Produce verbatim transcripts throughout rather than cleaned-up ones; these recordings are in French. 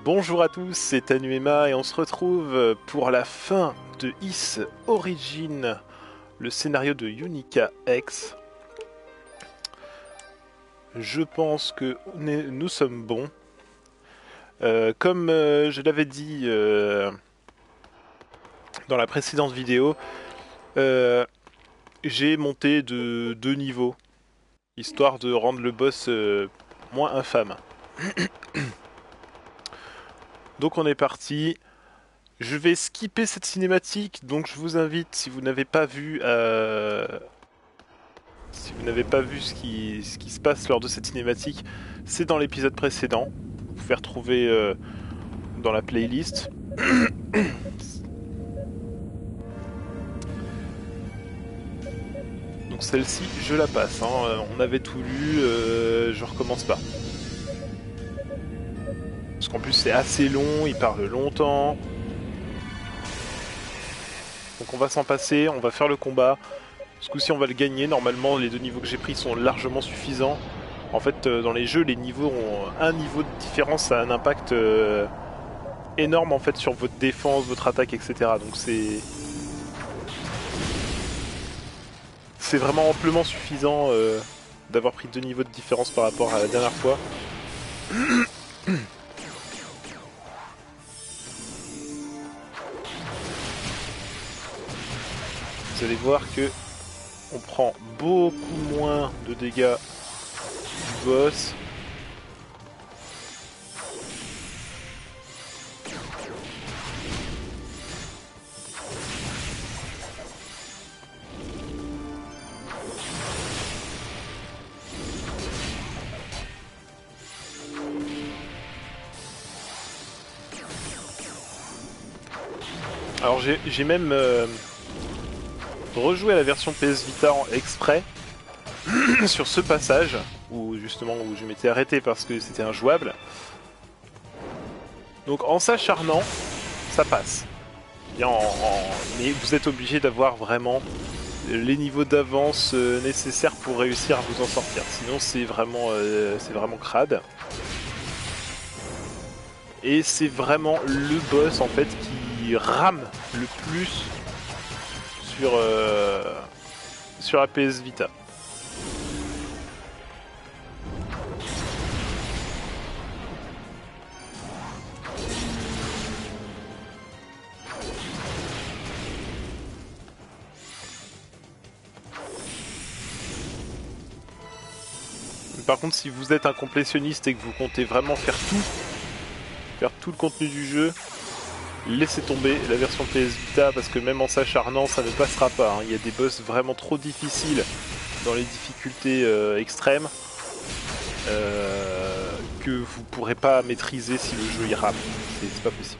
Bonjour à tous, c'est Anuema et on se retrouve pour la fin de Ys Origin, le scénario de Unica X. Je pense que nous sommes bons. Euh, comme euh, je l'avais dit euh, dans la précédente vidéo, euh, j'ai monté de deux niveaux, histoire de rendre le boss euh, moins infâme. Donc on est parti. Je vais skipper cette cinématique, donc je vous invite, si vous n'avez pas vu, euh, si vous n'avez pas vu ce qui, ce qui se passe lors de cette cinématique, c'est dans l'épisode précédent. Vous pouvez retrouver euh, dans la playlist. Donc celle-ci, je la passe. Hein. On avait tout lu, euh, je recommence pas. Parce qu'en plus c'est assez long, il parle longtemps. Donc on va s'en passer, on va faire le combat. Ce coup-ci on va le gagner, normalement les deux niveaux que j'ai pris sont largement suffisants. En fait euh, dans les jeux les niveaux ont un niveau de différence, ça a un impact euh, énorme en fait sur votre défense, votre attaque, et cetera. Donc c'est... C'est vraiment amplement suffisant euh, d'avoir pris deux niveaux de différence par rapport à la dernière fois. Vous allez voir que on prend beaucoup moins de dégâts du boss. Alors j'ai même euh, rejoué à la version P S Vita en exprès sur ce passage où justement où je m'étais arrêté parce que c'était injouable. Donc en s'acharnant, ça passe. Bien, en, en... Mais vous êtes obligé d'avoir vraiment les niveaux d'avance euh, nécessaires pour réussir à vous en sortir. Sinon c'est vraiment, euh, c'est vraiment crade. Et c'est vraiment le boss en fait qui rame le plus sur, euh, sur la P S Vita. Par contre, si vous êtes un complétionniste et que vous comptez vraiment faire tout, faire tout le contenu du jeu, laissez tomber la version P S Vita parce que même en s'acharnant, ça ne passera pas. Hein. Il y a des boss vraiment trop difficiles dans les difficultés euh, extrêmes euh, que vous pourrez pas maîtriser si le jeu y rame. C'est pas possible.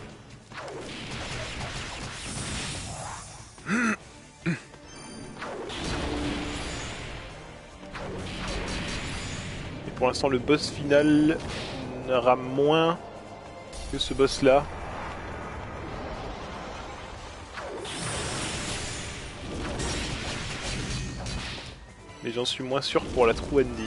Et pour l'instant, le boss final rame moins que ce boss là. Mais j'en suis moins sûr pour la true ending.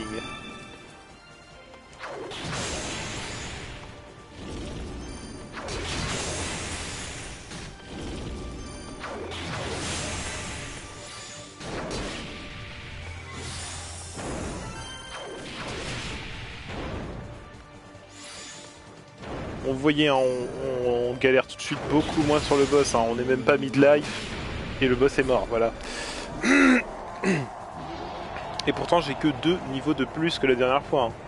Vous voyez, hein, on, on, on galère tout de suite beaucoup moins sur le boss, hein, on n'est même pas mid-life et le boss est mort, voilà. Et pourtant j'ai que deux niveaux de plus que la dernière fois. Hein.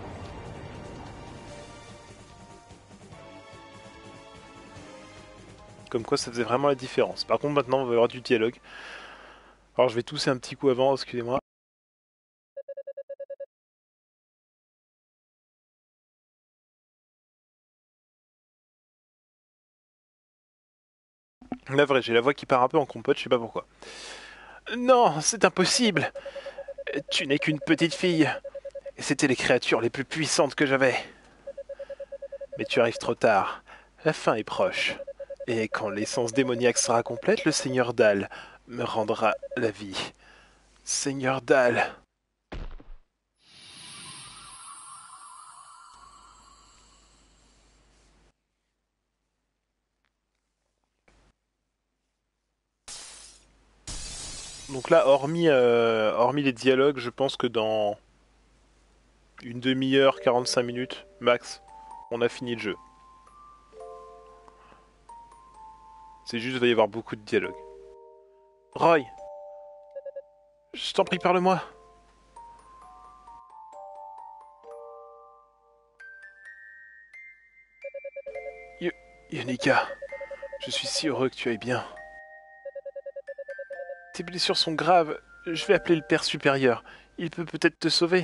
Comme quoi ça faisait vraiment la différence. Par contre maintenant on va avoir du dialogue. Alors je vais tousser un petit coup avant, excusez-moi. La vraie, j'ai la voix qui part un peu en compote, je sais pas pourquoi. Non, c'est impossible. Tu n'es qu'une petite fille. Et c'était les créatures les plus puissantes que j'avais. Mais tu arrives trop tard. La fin est proche. Et quand l'essence démoniaque sera complète, le Seigneur Dahl me rendra la vie. Seigneur Dahl. Donc là, hormis, euh, hormis les dialogues, je pense que dans une demi-heure, quarante-cinq minutes, max, on a fini le jeu. C'est juste qu'il va y avoir beaucoup de dialogues. Roy, je t'en prie, parle-moi. Y Yonika, je suis si heureux que tu ailles bien. Tes blessures sont graves. Je vais appeler le père supérieur. Il peut peut-être te sauver.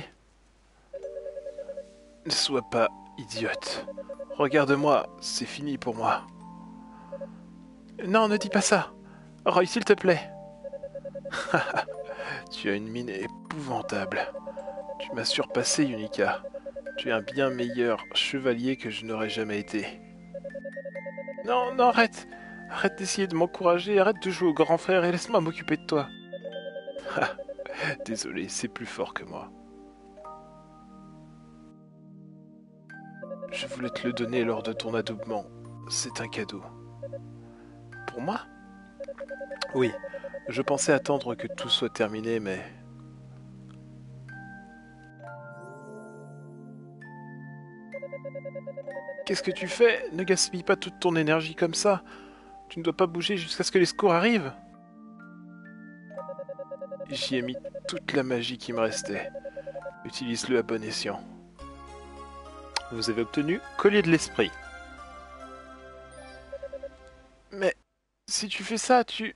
Ne sois pas idiote. Regarde-moi, c'est fini pour moi. Non, ne dis pas ça. Roy, s'il te plaît. Tu as une mine épouvantable. Tu m'as surpassé, Yunika. Tu es un bien meilleur chevalier que je n'aurais jamais été. Non, non, arrête. Arrête d'essayer de m'encourager, arrête de jouer au grand frère et laisse-moi m'occuper de toi. Désolé, c'est plus fort que moi. Je voulais te le donner lors de ton adoubement. C'est un cadeau. Pour moi? Oui, je pensais attendre que tout soit terminé, mais... Qu'est-ce que tu fais? Ne gaspille pas toute ton énergie comme ça. Tu ne dois pas bouger jusqu'à ce que les secours arrivent. J'y ai mis toute la magie qui me restait. Utilise-le à bon escient. Vous avez obtenu collier de l'esprit. Mais si tu fais ça, tu...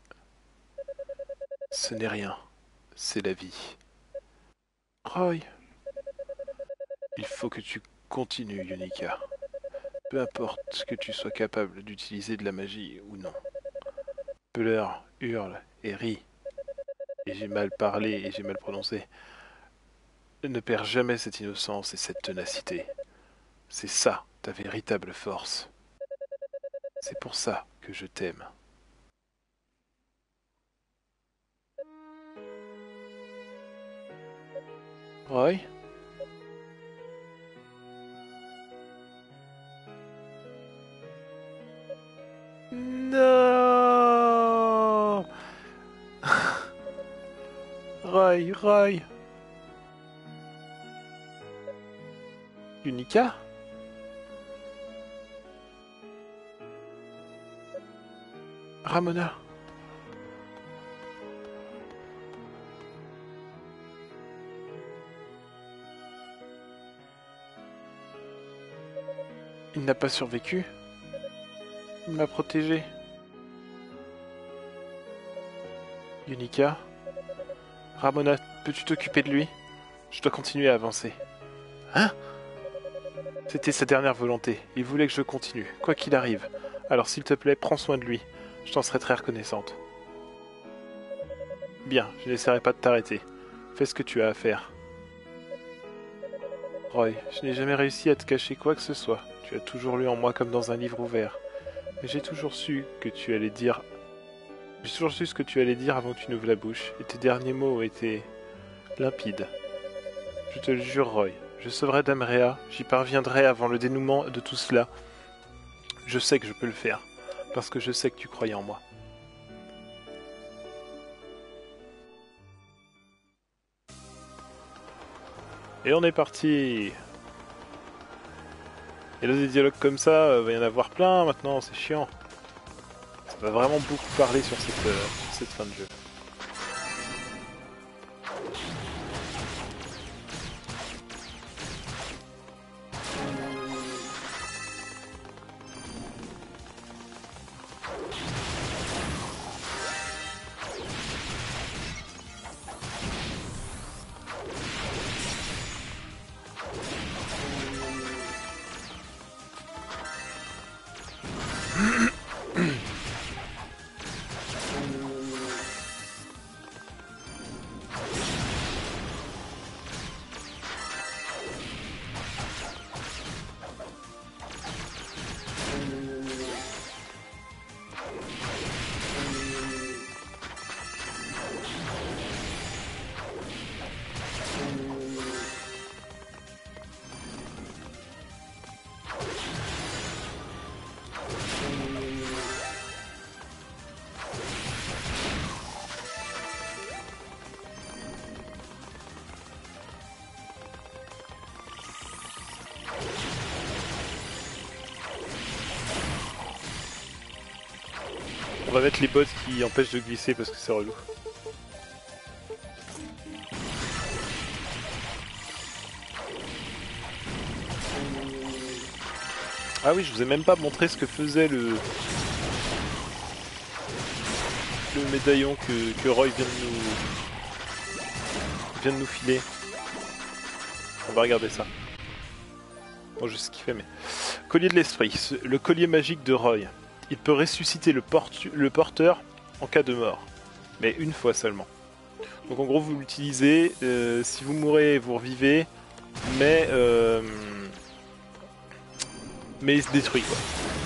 Ce n'est rien. C'est la vie. Roy. Il faut que tu continues, Yunika. Peu importe que tu sois capable d'utiliser de la magie ou non. Pleure, hurle et rit. Et j'ai mal parlé et j'ai mal prononcé. Ne perds jamais cette innocence et cette ténacité. C'est ça, ta véritable force. C'est pour ça que je t'aime. Roy? Non. Roy, Roy. Yunika? Ramona? Il n'a pas survécu? Il m'a protégé. Yunika? Ramona, peux-tu t'occuper de lui? Je dois continuer à avancer. Hein? C'était sa dernière volonté. Il voulait que je continue, quoi qu'il arrive. Alors s'il te plaît, prends soin de lui. Je t'en serai très reconnaissante. Bien, je n'essaierai pas de t'arrêter. Fais ce que tu as à faire. Roy, je n'ai jamais réussi à te cacher quoi que ce soit. Tu as toujours lu en moi comme dans un livre ouvert. Mais j'ai toujours su que tu allais dire... J'ai toujours su ce que tu allais dire avant que tu n'ouvres la bouche. Et tes derniers mots étaient... limpides. Je te le jure, Roy. Je sauverai Damrea. J'y parviendrai avant le dénouement de tout cela. Je sais que je peux le faire. Parce que je sais que tu croyais en moi. Et on est parti. Et là des dialogues comme ça, euh, va y en avoir plein maintenant, c'est chiant. Ça va vraiment beaucoup parler sur cette, euh, sur cette fin de jeu. On va mettre les bottes qui empêchent de glisser parce que c'est relou. Ah oui, je vous ai même pas montré ce que faisait le le médaillon que, que Roy vient de nous vient de nous filer. On va regarder ça. Bon, je sais ce qu'il fait, mais collier de l'esprit, le collier magique de Roy. Il peut ressusciter le, portu... le porteur en cas de mort, mais une fois seulement. Donc en gros, vous l'utilisez. Euh, si vous mourrez, vous revivez, mais euh... mais il se détruit quoi.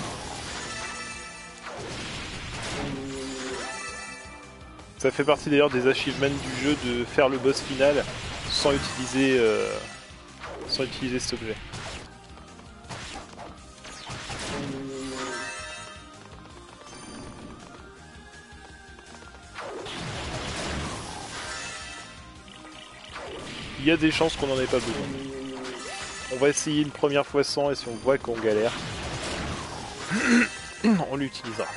Ça fait partie d'ailleurs des achievements du jeu de faire le boss final sans utiliser euh, sans utiliser cet objet. Il y a des chances qu'on n'en ait pas besoin. On va essayer une première fois sans, et si on voit qu'on galère, on l'utilisera.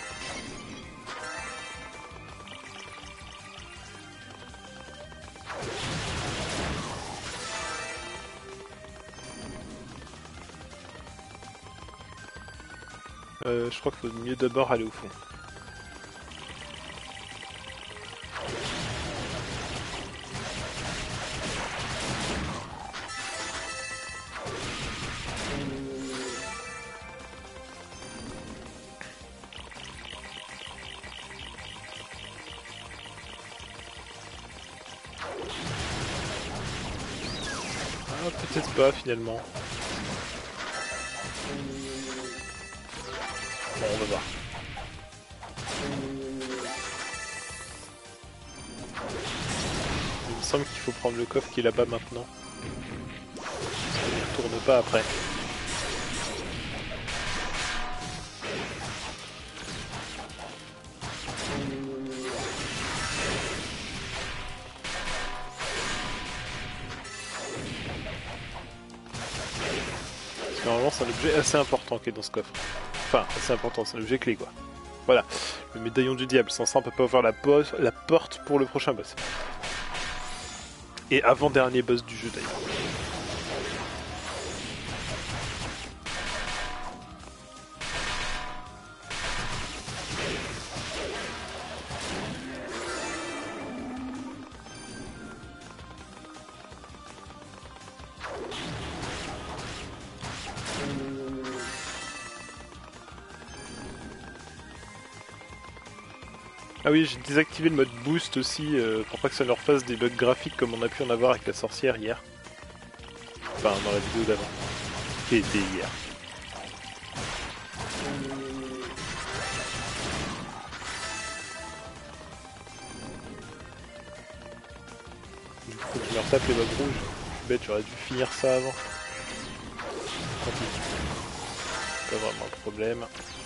Euh, je crois qu'il faut mieux d'abord aller au fond. Ah, peut-être pas finalement. Bon, on va voir. Il me semble qu'il faut prendre le coffre qui est là-bas maintenant. Parce qu'on ne retourne pas après. Parce que normalement c'est un objet assez important qui est dans ce coffre. Enfin, assez important, c'est un objet clé quoi. Voilà, le médaillon du diable, sans ça on peut pas ouvrir la, la porte pour le prochain boss. Et avant-dernier boss du jeu d'ailleurs. Ah oui, j'ai désactivé le mode boost aussi euh, pour pas que ça leur fasse des bugs graphiques comme on a pu en avoir avec la sorcière hier. Enfin, dans la vidéo d'avant. Qui était hier. Du coup, faut que je leur tape les bugs rouges. Je suis bête, j'aurais dû finir ça avant. Tant pis. Pas vraiment un problème.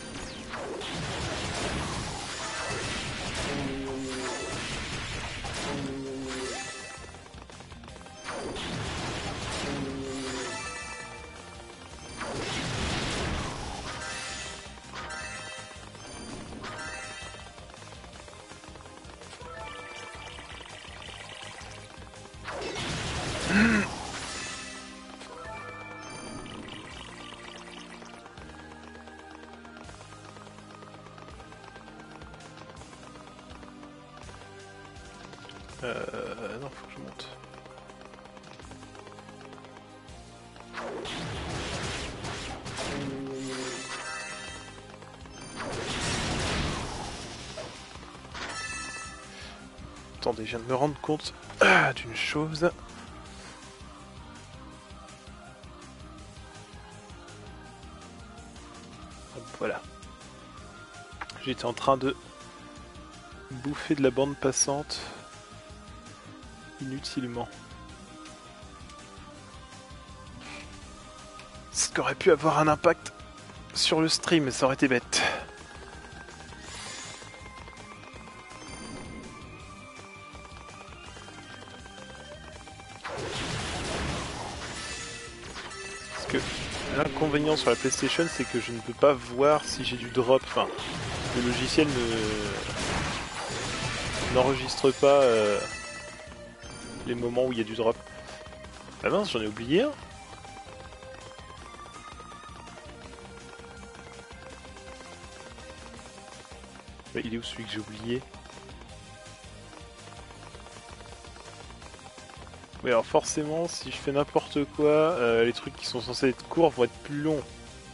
Euh... Non, faut que je monte. Attendez, je viens de me rendre compte ah, d'une chose. Hop, voilà. J'étais en train de bouffer de la bande passante inutilement. Ce qui aurait pu avoir un impact sur le stream, ça aurait été bête. Parce que l'inconvénient sur la PlayStation, c'est que je ne peux pas voir si j'ai du drop. Enfin, le logiciel ne n'enregistre pas euh, les moments où il y a du drop. Ah mince, j'en ai oublié un. Mais il est où celui que j'ai oublié? Oui, alors forcément, si je fais n'importe quoi, euh, les trucs qui sont censés être courts vont être plus longs.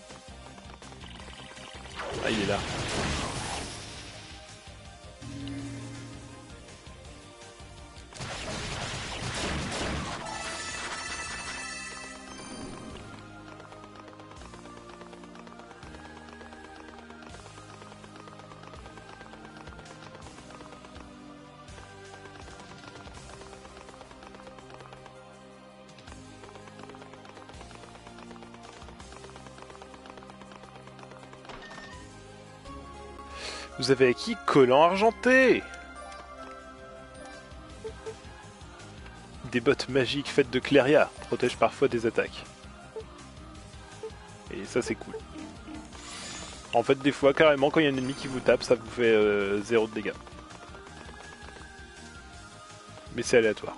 Ah, il est là. Vous avez acquis collant argenté. Des bottes magiques faites de Cléria protègent parfois des attaques. Et ça c'est cool. En fait des fois carrément quand il y a un ennemi qui vous tape ça vous fait euh, zéro de dégâts. Mais c'est aléatoire.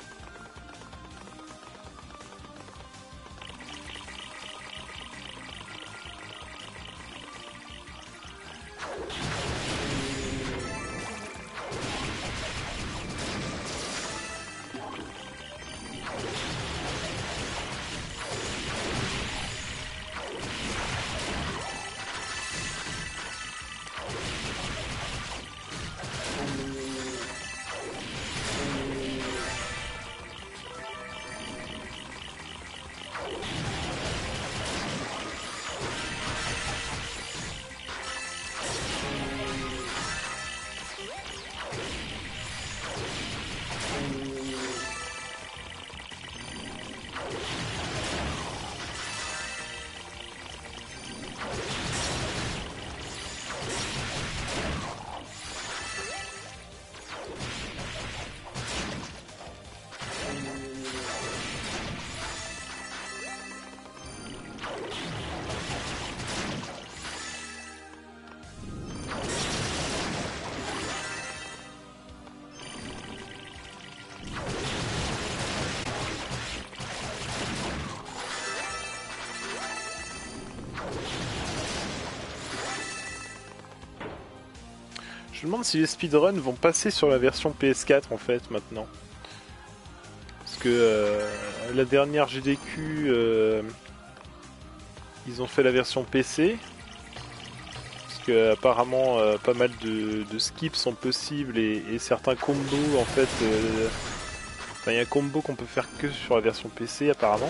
Je me demande si les speedruns vont passer sur la version P S quatre en fait maintenant. Parce que euh, la dernière G D Q, euh, ils ont fait la version P C. Parce que apparemment euh, pas mal de, de skips sont possibles et, et certains combos en fait... Euh, enfin, il y a un combo qu'on peut faire que sur la version P C apparemment.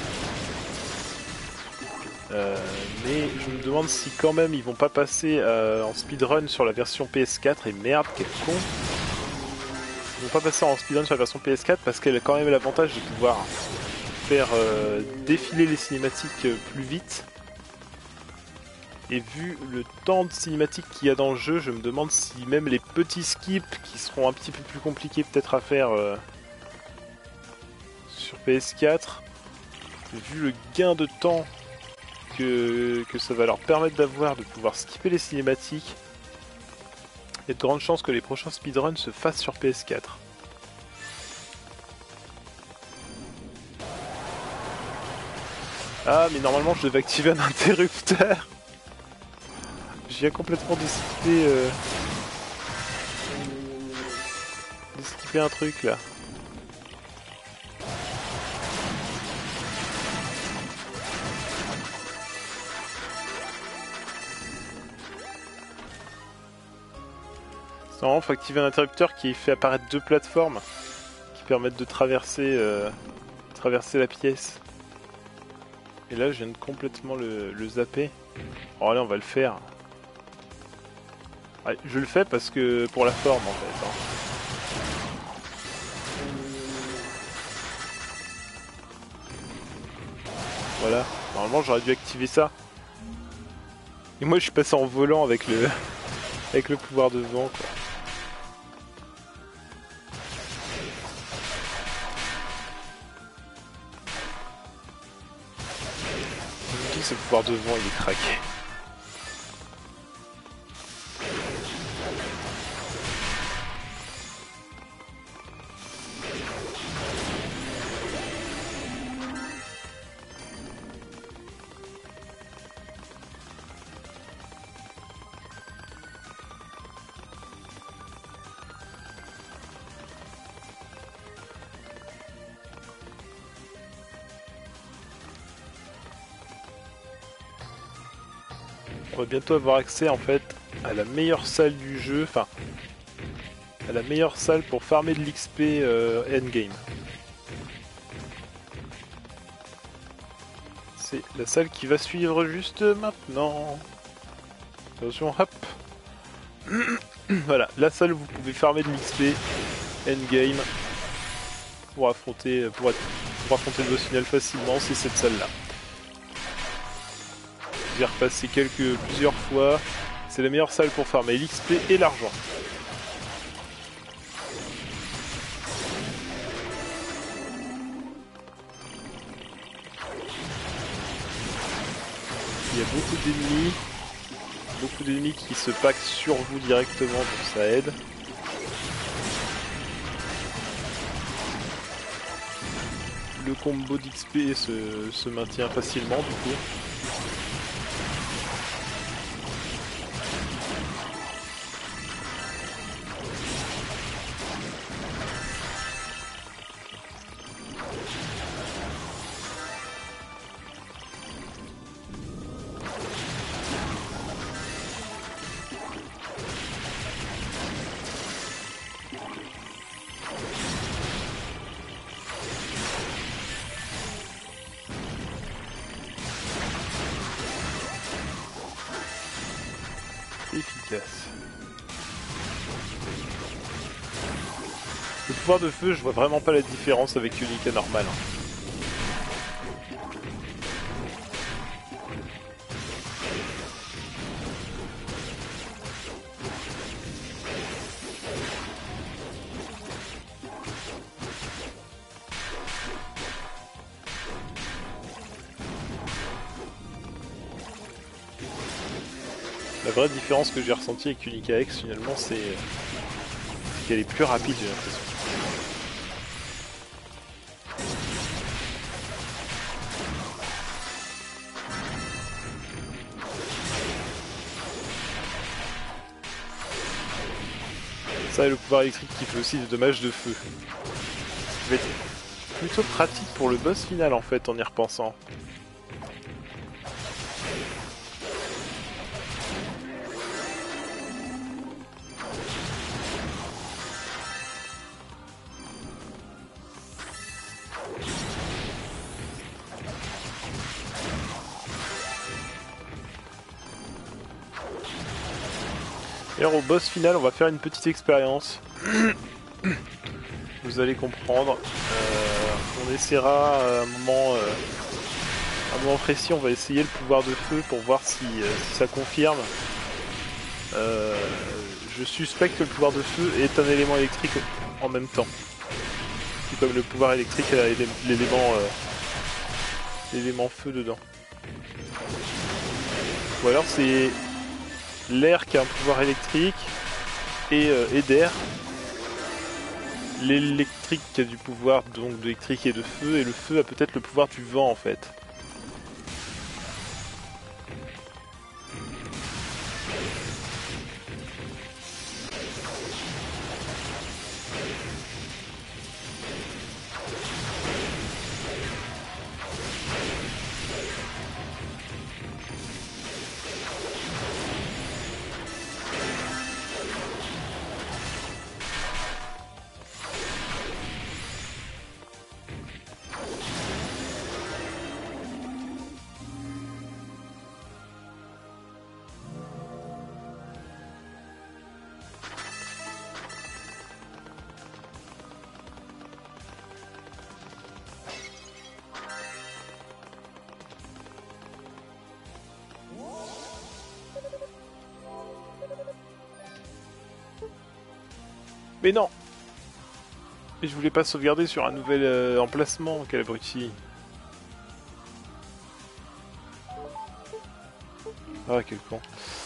Euh, mais je me demande si quand même ils vont pas passer euh, en speedrun sur la version P S quatre. Et merde, quel con. Ils vont pas passer en speedrun sur la version P S quatre parce qu'elle a quand même l'avantage de pouvoir faire euh, défiler les cinématiques euh, plus vite. Et vu le temps de cinématique qu'il y a dans le jeu, je me demande si même les petits skips qui seront un petit peu plus compliqués peut-être à faire euh, sur P S quatre, vu le gain de temps Que, que ça va leur permettre d'avoir, de pouvoir skipper les cinématiques, il y a de grandes chances que les prochains speedruns se fassent sur P S quatre. Ah mais normalement je devais activer un interrupteur. Je viens complètement de skipper, euh... de skipper un truc là. Normalement, il faut activer un interrupteur qui fait apparaître deux plateformes qui permettent de traverser, euh, traverser la pièce. Et là, je viens de complètement le, le zapper. Oh, allez, on va le faire. Allez, je le fais parce que pour la forme, en fait. Hein. Voilà. Normalement, j'aurais dû activer ça. Et moi, je suis passé en volant avec le, avec le pouvoir de vent, quoi. Ce pouvoir de vent il est craqué. On va bientôt avoir accès en fait à la meilleure salle du jeu, enfin à la meilleure salle pour farmer de l'X P euh, endgame. C'est la salle qui va suivre juste maintenant. Attention, hop. Voilà, la salle où vous pouvez farmer de l'X P endgame pour affronter, pour, être, pour affronter le boss final facilement, c'est cette salle-là. J'ai repassé quelques, plusieurs fois. C'est la meilleure salle pour farmer l'X P et l'argent. Il y a beaucoup d'ennemis. Beaucoup d'ennemis qui se packent sur vous directement, donc ça aide. Le combo d'X P se, se maintient facilement du coup. Efficace. Le pouvoir de feu, je vois vraiment pas la différence avec Unica normal. La vraie différence que j'ai ressentie avec Unica X finalement, c'est qu'elle est plus rapide, j'ai l'impression. Ça et le pouvoir électrique qui fait aussi des dommages de feu. Ça va être plutôt pratique pour le boss final en fait en y repensant. D'ailleurs au boss final on va faire une petite expérience. Vous allez comprendre. Euh, on essaiera à un moment, euh, à un moment précis, on va essayer le pouvoir de feu pour voir si, euh, si ça confirme. Euh, je suspecte que le pouvoir de feu est un élément électrique en même temps. Tout comme le pouvoir électrique a l'élément euh, l'élément feu dedans. Ou alors c'est l'air qui a un pouvoir électrique et, euh, et d'air. L'électrique qui a du pouvoir donc d'électrique et de feu, et le feu a peut-être le pouvoir du vent en fait. Mais non! Mais je voulais pas sauvegarder sur un nouvel euh, emplacement, quel abruti. Ah, quel con.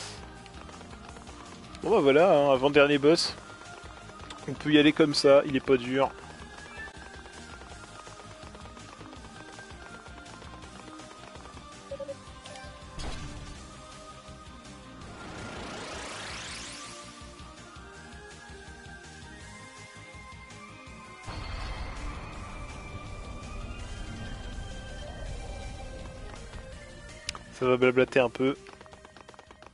Bon bah voilà, hein, avant-dernier boss. On peut y aller comme ça, il est pas dur. Ça va blablater un peu.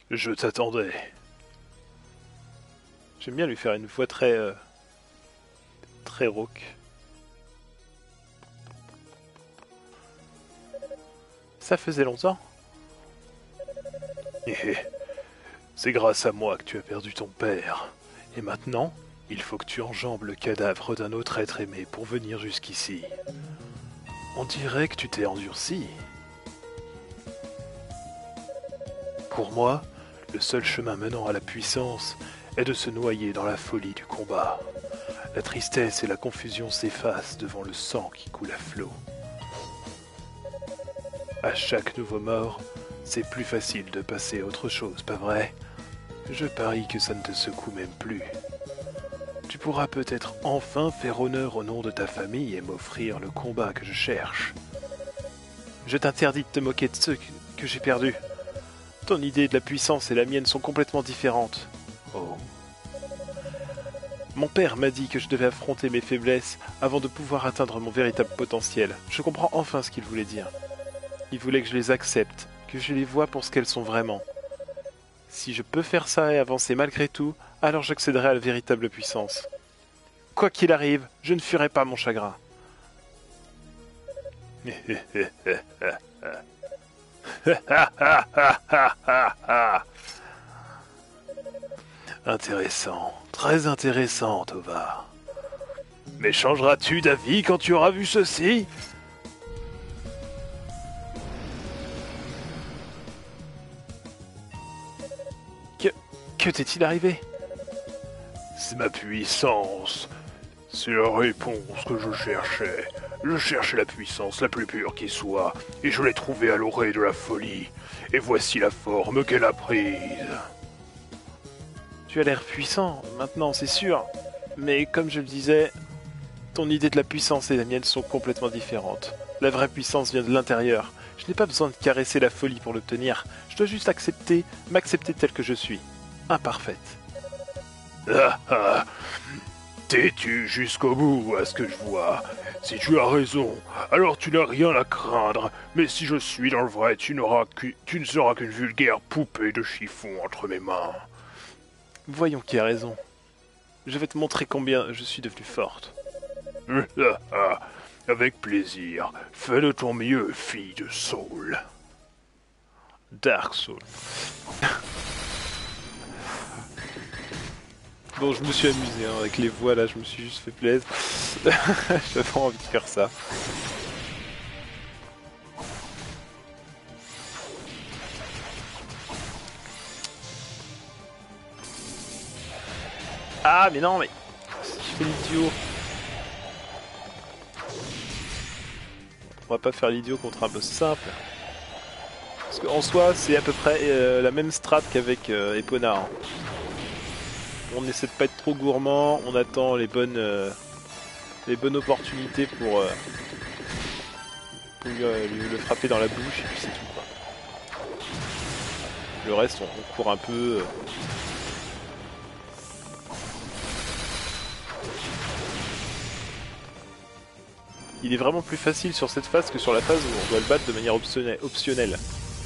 Je t'attendais. J'aime bien lui faire une voix très... Euh, très rauque. Ça faisait longtemps. C'est grâce à moi que tu as perdu ton père. Et maintenant, il faut que tu enjambes le cadavre d'un autre être aimé pour venir jusqu'ici. On dirait que tu t'es endurci. Pour moi, le seul chemin menant à la puissance est de se noyer dans la folie du combat. La tristesse et la confusion s'effacent devant le sang qui coule à flot. À chaque nouveau mort, c'est plus facile de passer à autre chose, pas vrai? Je parie que ça ne te secoue même plus. Tu pourras peut-être enfin faire honneur au nom de ta famille et m'offrir le combat que je cherche. Je t'interdis de te moquer de ceux que, que j'ai perdus. Ton idée de la puissance et la mienne sont complètement différentes. Oh. Mon père m'a dit que je devais affronter mes faiblesses avant de pouvoir atteindre mon véritable potentiel. Je comprends enfin ce qu'il voulait dire. Il voulait que je les accepte, que je les vois pour ce qu'elles sont vraiment. Si je peux faire ça et avancer malgré tout, alors j'accéderai à la véritable puissance. Quoi qu'il arrive, je ne fuirai pas mon chagrin. Intéressant, très intéressant, Tovar. Mais changeras-tu d'avis quand tu auras vu ceci? Que, que t'est-il arrivé? C'est ma puissance. C'est la réponse que je cherchais. Je cherchais la puissance la plus pure qui soit, et je l'ai trouvée à l'orée de la folie. Et voici la forme qu'elle a prise. Tu as l'air puissant, maintenant, c'est sûr. Mais comme je le disais, ton idée de la puissance et la mienne sont complètement différentes. La vraie puissance vient de l'intérieur. Je n'ai pas besoin de caresser la folie pour l'obtenir. Je dois juste accepter, m'accepter tel que je suis. Imparfaite. Ah ah. T'es-tu jusqu'au bout, à ce que je vois? Si tu as raison, alors tu n'as rien à craindre. Mais si je suis dans le vrai, tu n'auras qu'u- tu ne seras qu'une vulgaire poupée de chiffon entre mes mains. Voyons qui a raison. Je vais te montrer combien je suis devenue forte. Avec plaisir. Fais de ton mieux, fille de Soul. Dark Soul. Bon, je me suis amusé hein, avec les voix là, je me suis juste fait plaisir. J'avais envie de faire ça. Ah, mais non, mais. Je fais l'idiot. On va pas faire l'idiot contre un boss simple. Parce qu'en soi, c'est à peu près euh, la même strat qu'avec euh, Epona. Hein. On essaie de pas être trop gourmand, on attend les bonnes, euh, les bonnes opportunités pour, euh, pour lui, euh, lui le frapper dans la bouche et puis c'est tout quoi. Le reste, on, on court un peu. Euh... Il est vraiment plus facile sur cette phase que sur la phase où on doit le battre de manière optionnelle.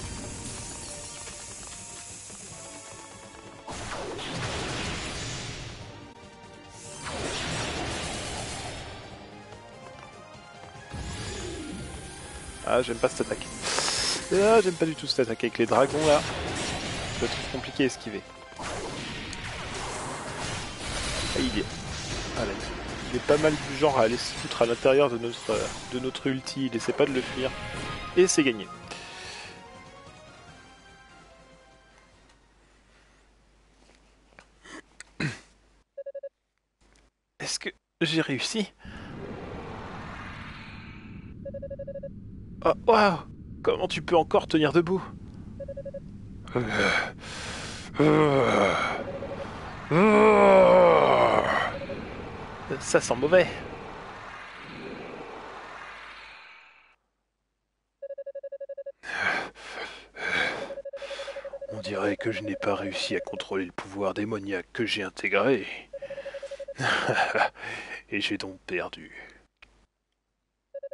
Ah, j'aime pas cette attaque. Ah, j'aime pas du tout cette attaque avec les dragons là. Ça va être compliqué à esquiver. Ah, il est... Ah, là, il est pas mal du genre à aller se foutre à l'intérieur de notre, de notre ulti. Il essaie pas de le fuir. Et c'est gagné. Est-ce que j'ai réussi? Oh, waouh! Comment tu peux encore tenir debout? Ça sent mauvais. On dirait que je n'ai pas réussi à contrôler le pouvoir démoniaque que j'ai intégré. Et j'ai donc perdu.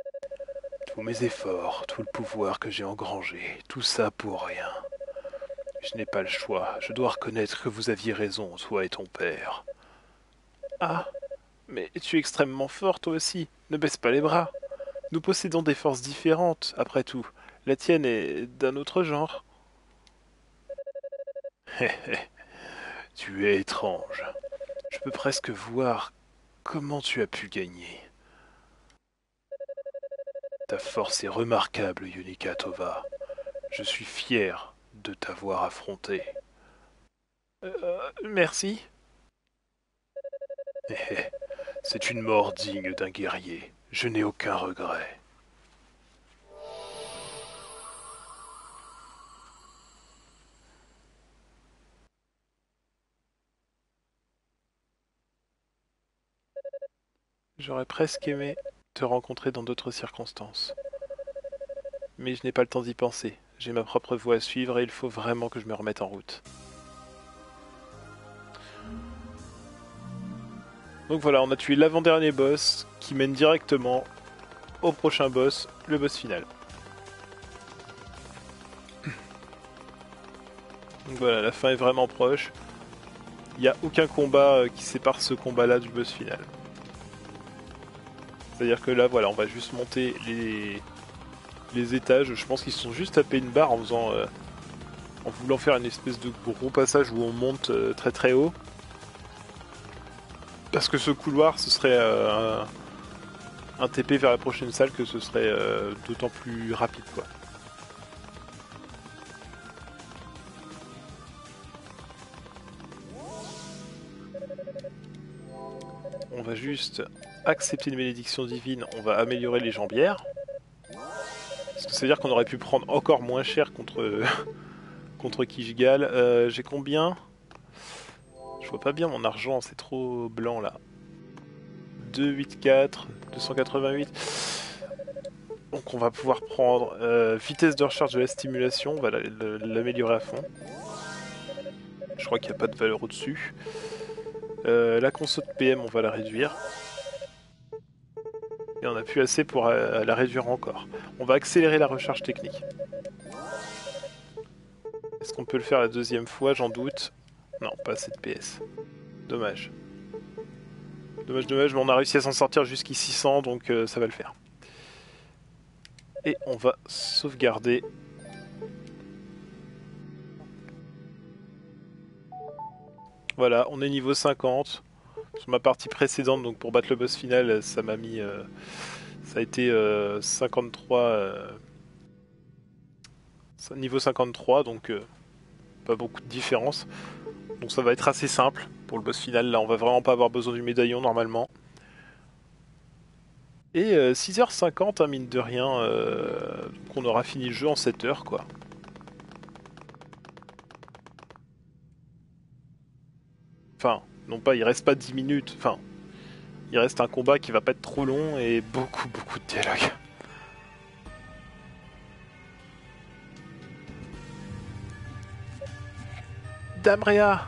Tous mes efforts, tout le pouvoir que j'ai engrangé, tout ça pour rien. Je n'ai pas le choix. Je dois reconnaître que vous aviez raison, toi et ton père. Ah, mais tu es extrêmement fort, toi aussi. Ne baisse pas les bras. Nous possédons des forces différentes, après tout. La tienne est d'un autre genre. Hé hé, tu es étrange. Je peux presque voir comment tu as pu gagner. Ta force est remarquable, Yunika Tova. Je suis fier de t'avoir affronté. Euh, merci. Hé hé, c'est une mort digne d'un guerrier. Je n'ai aucun regret. J'aurais presque aimé te rencontrer dans d'autres circonstances. Mais je n'ai pas le temps d'y penser. J'ai ma propre voie à suivre et il faut vraiment que je me remette en route. Donc voilà, on a tué l'avant-dernier boss qui mène directement au prochain boss, le boss final. Donc voilà, la fin est vraiment proche. Il n'y a aucun combat qui sépare ce combat-là du boss final. C'est-à-dire que là, voilà, on va juste monter les, les étages. Je pense qu'ils se sont juste tapés une barre en faisant, euh, en voulant faire une espèce de gros passage où on monte euh, très très haut. Parce que ce couloir, ce serait euh, un, un T P vers la prochaine salle, que ce serait euh, d'autant plus rapide, quoi. On va juste accepter une bénédiction divine, on va améliorer les jambières. Parce que ça veut dire qu'on aurait pu prendre encore moins cher contre, contre Kishgal. Euh, J'ai combien? Je vois pas bien mon argent, c'est trop blanc là. deux cent quatre-vingt-quatre, deux cent quatre-vingt-huit. Donc on va pouvoir prendre euh, vitesse de recharge de la stimulation, on va l'améliorer à fond. Je crois qu'il n'y a pas de valeur au-dessus. Euh, la conso de P M, on va la réduire. Et on n'a plus assez pour euh, la réduire encore. On va accélérer la recharge technique. Est-ce qu'on peut le faire la deuxième fois? J'en doute. Non, pas assez de P S. Dommage. Dommage, dommage, mais on a réussi à s'en sortir jusqu'à six cents, donc euh, ça va le faire. Et on va sauvegarder. Voilà, on est niveau cinquante. Sur ma partie précédente, donc pour battre le boss final, ça m'a mis... Euh, ça a été euh, cinquante-trois... Euh, niveau cinquante-trois, donc euh, pas beaucoup de différence. Donc ça va être assez simple pour le boss final. Là, on va vraiment pas avoir besoin du médaillon normalement. Et euh, six heures cinquante, hein, mine de rien, euh, donc on aura fini le jeu en sept heures, quoi. Enfin, non pas, il reste pas dix minutes, enfin, il reste un combat qui va pas être trop long et beaucoup, beaucoup de dialogue. Damrea!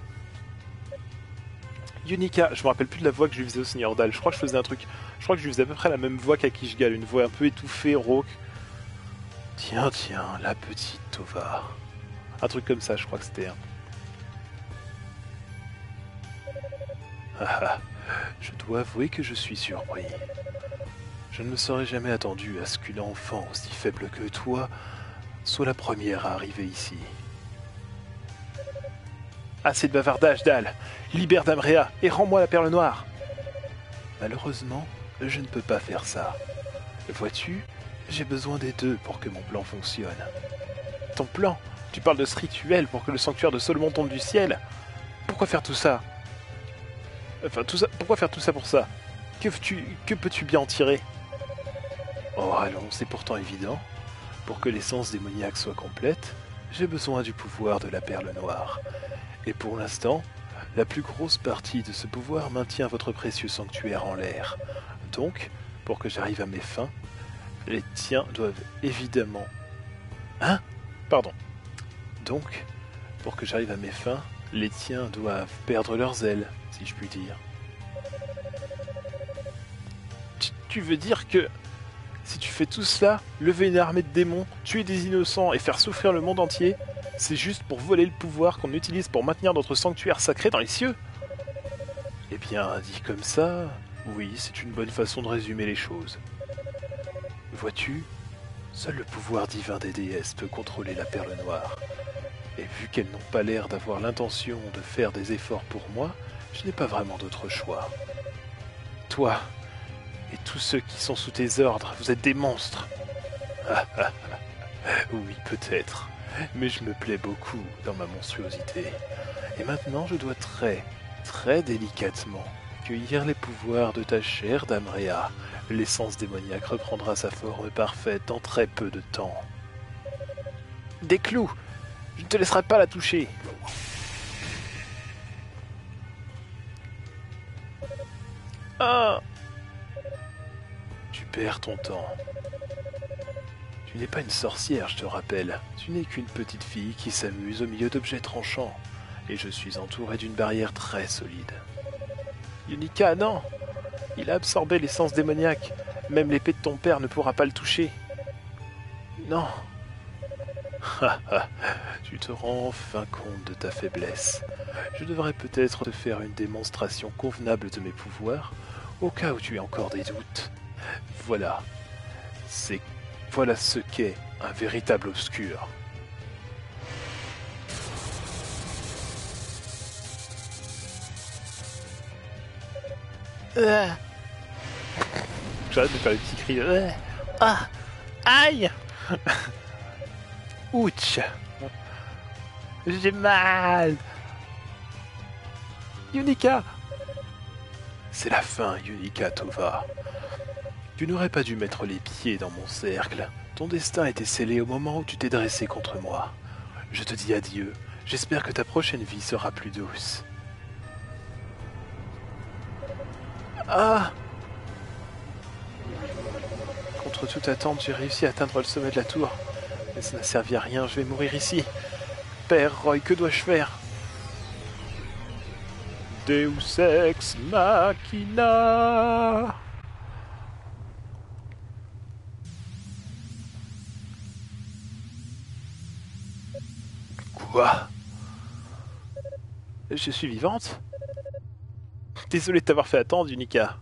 Yunika, je me rappelle plus de la voix que je lui faisais au Seigneur Dal. Je crois que je faisais un truc. Je crois que je lui faisais à peu près la même voix qu'à Kishgal, une voix un peu étouffée, rauque. Tiens, tiens, la petite Tova. Un truc comme ça, je crois que c'était. Hein. Ah, je dois avouer que je suis surpris. Je ne me serais jamais attendu à ce qu'une enfant aussi faible que toi soit la première à arriver ici. Assez de bavardage, Dal. Libère Damrea et rends-moi la perle noire. Malheureusement, je ne peux pas faire ça. Vois-tu, j'ai besoin des deux pour que mon plan fonctionne. Ton plan? Tu parles de ce rituel pour que le sanctuaire de Solomon tombe du ciel? Pourquoi faire tout ça? Enfin, tout ça, pourquoi faire tout ça pour ça? Que, que peux-tu bien en tirer? Oh, allons, c'est pourtant évident. Pour que l'essence démoniaque soit complète, j'ai besoin du pouvoir de la perle noire. Et pour l'instant, la plus grosse partie de ce pouvoir maintient votre précieux sanctuaire en l'air. Donc, pour que j'arrive à mes fins, les tiens doivent évidemment... Hein? Pardon. Donc, pour que j'arrive à mes fins, les tiens doivent perdre leurs ailes, si je puis dire. Tu, tu veux dire que... Si tu fais tout cela, lever une armée de démons, tuer des innocents et faire souffrir le monde entier, C'est juste pour voler le pouvoir qu'on utilise pour maintenir notre sanctuaire sacré dans les cieux. Eh bien, dit comme ça, oui, c'est une bonne façon de résumer les choses. Vois-tu, seul le pouvoir divin des déesses peut contrôler la perle noire. Et vu qu'elles n'ont pas l'air d'avoir l'intention de faire des efforts pour moi, je n'ai pas vraiment d'autre choix. Toi, et tous ceux qui sont sous tes ordres, vous êtes des monstres. Oui, peut-être, mais je me plais beaucoup dans ma monstruosité. Et maintenant, je dois très, très délicatement cueillir les pouvoirs de ta chère Dame Réa. L'essence démoniaque reprendra sa forme parfaite dans très peu de temps. Des clous! Je ne te laisserai pas la toucher! Ah! Tu perds ton temps. Tu n'es pas une sorcière, je te rappelle. Tu n'es qu'une petite fille qui s'amuse au milieu d'objets tranchants. Et je suis entouré d'une barrière très solide. Yunika, non! Il a absorbé l'essence démoniaque. Même l'épée de ton père ne pourra pas le toucher. Non! Tu te rends enfin compte de ta faiblesse. Je devrais peut-être te faire une démonstration convenable de mes pouvoirs, au cas où tu aies encore des doutes. Voilà. C'est... Voilà ce qu'est un véritable obscur. Euh. J'arrête de faire les petits cris. Euh. Ah. Aïe. Ouch. J'ai mal. Yunika. C'est la fin, Yunika Tova. Tu n'aurais pas dû mettre les pieds dans mon cercle. Ton destin était scellé au moment où tu t'es dressé contre moi. Je te dis adieu. J'espère que ta prochaine vie sera plus douce. Ah! Contre toute attente, j'ai réussi à atteindre le sommet de la tour. Mais ça n'a servi à rien, je vais mourir ici. Père Roy, que dois-je faire? Deus ex machina. Quoi? Je suis vivante? Désolé de t'avoir fait attendre, Yunika.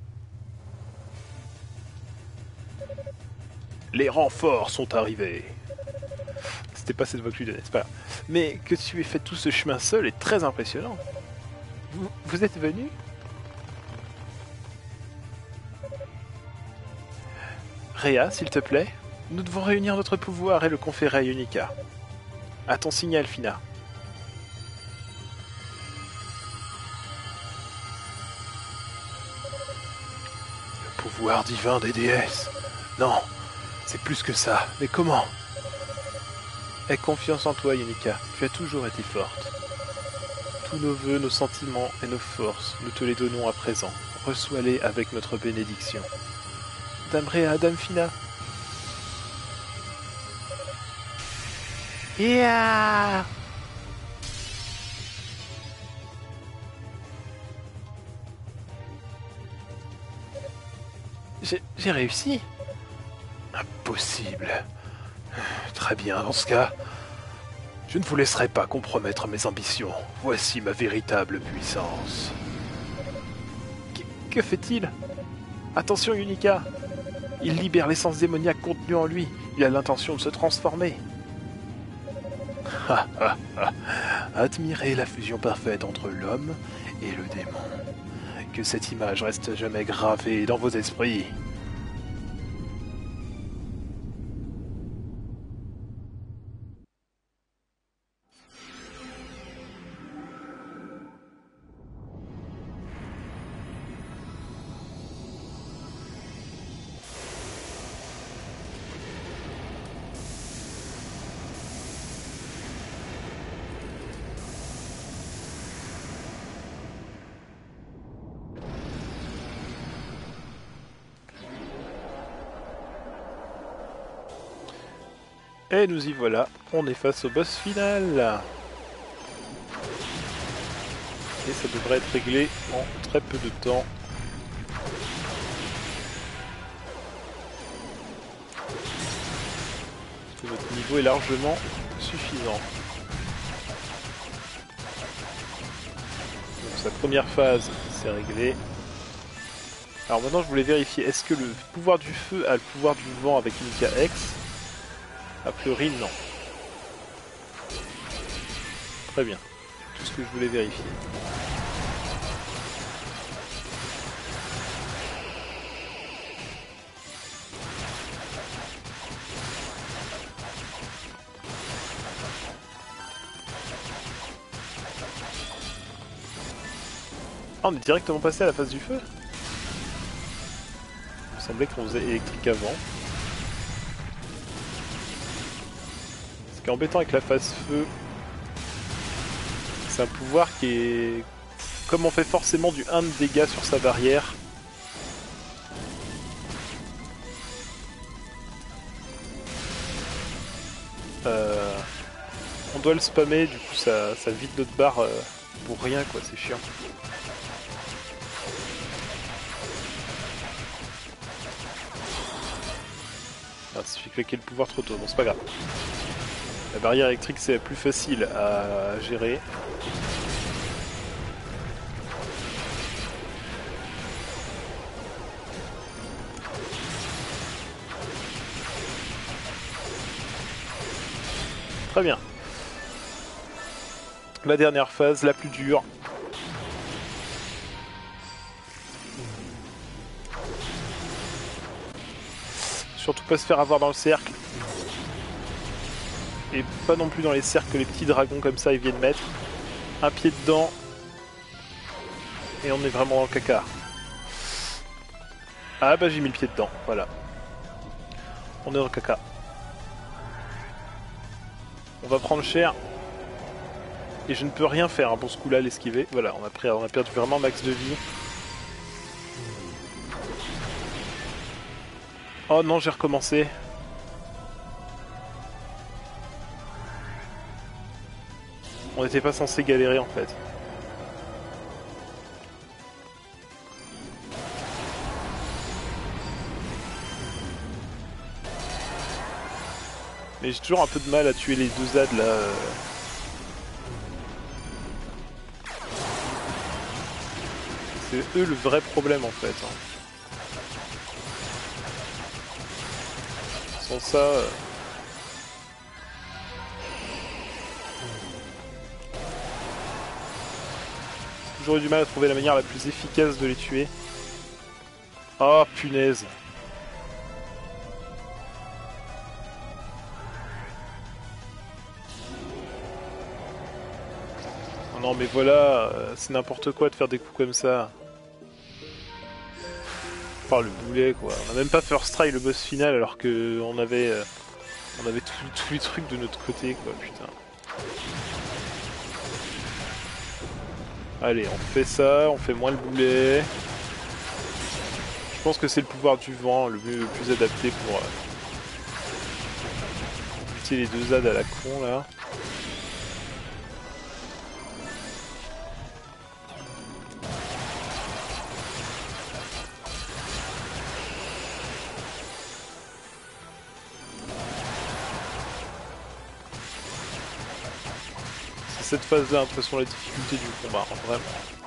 Les renforts sont arrivés. C'était pas cette voix que je lui donnais, c'est pas grave. Mais que tu aies fait tout ce chemin seul est très impressionnant. Vous, vous êtes venu? Réa, s'il te plaît, nous devons réunir notre pouvoir et le conférer à Yunika. À ton signal, Fina. Le pouvoir divin des déesses. Non, c'est plus que ça. Mais comment? Aie confiance en toi, Yunika. Tu as toujours été forte. Tous nos vœux, nos sentiments et nos forces, nous te les donnons à présent. Reçois-les avec notre bénédiction. Dame Réa, Dame Fina. Yeah! J'ai réussi. Impossible. Très bien, dans ce cas, je ne vous laisserai pas compromettre mes ambitions. Voici ma véritable puissance. Que, que fait-il? Attention, Yunika. Il libère l'essence démoniaque contenue en lui. Il a l'intention de se transformer. Admirez la fusion parfaite entre l'homme et le démon. Que cette image reste jamais gravée dans vos esprits. Et nous y voilà, on est face au boss final. Et ça devrait être réglé en très peu de temps. Parce que votre niveau est largement suffisant. sa première phase, c'est réglé. Alors maintenant je voulais vérifier, est-ce que le pouvoir du feu a le pouvoir du vent avec Mika X? A priori non. Très bien, tout ce que je voulais vérifier. Ah, on est directement passé à la phase du feu? Il me semblait qu'on faisait électrique avant. Ce qui est embêtant avec la phase feu, c'est un pouvoir qui est... Comme on fait forcément du un de dégâts sur sa barrière, euh, on doit le spammer, du coup ça, ça vide notre barre euh, pour rien quoi, c'est chiant. Ah, ça fait claquer le pouvoir trop tôt, bon c'est pas grave. La barrière électrique c'est plus facile à gérer. Très bien. La dernière phase, la plus dure. Surtout pas se faire avoir dans le cercle. Et pas non plus dans les cercles que les petits dragons comme ça ils viennent mettre. Un pied dedans. Et on est vraiment dans le caca. Ah bah j'ai mis le pied dedans, voilà. On est dans le caca. On va prendre cher. Et je ne peux rien faire hein, pour ce coup là, l'esquiver. Voilà, on a, pris, on a perdu vraiment max de vie. Oh non, j'ai recommencé. On n'était pas censé galérer en fait. Mais j'ai toujours un peu de mal à tuer les deux Z A D là. C'est eux le vrai problème en fait. Hein. Sans ça... Euh... J'aurais du mal à trouver la manière la plus efficace de les tuer. Oh punaise. Oh non mais voilà, euh, c'est n'importe quoi de faire des coups comme ça. Oh le boulet quoi. On a même pas first try le boss final alors que on avait, euh, on avait tous les trucs de notre côté quoi, putain. Allez, on fait ça, on fait moins le boulet. Je pense que c'est le pouvoir du vent le, mieux, le plus adapté pour euh, buter les deux Z A D à la con là. C'est cette phase là, de toute façon la difficulté du combat, vraiment.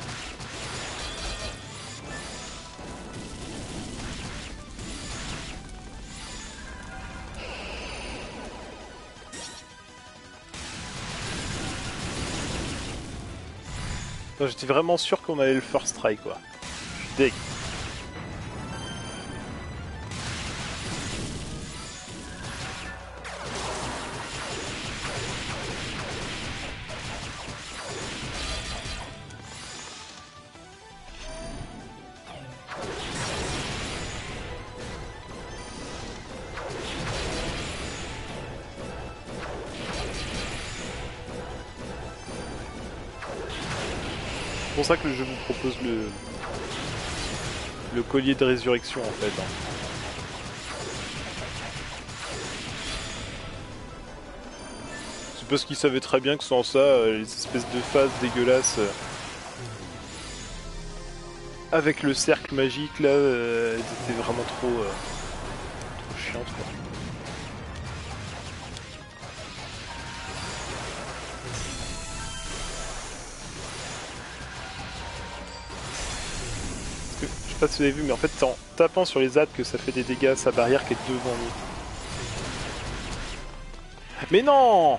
J'étais vraiment sûr qu'on allait le first try quoi. Je suis deg. C'est pour ça que le jeu vous propose le, le collier de résurrection en fait. Hein. C'est parce qu'ils savaient très bien que sans ça, les espèces de phases dégueulasses euh, avec le cercle magique là, euh, elles étaient vraiment trop, euh, trop chiantes quoi. sais pas si vous avez vu, mais en fait c'est en tapant sur les Z A D que ça fait des dégâts à sa barrière qui est devant nous. Mais non!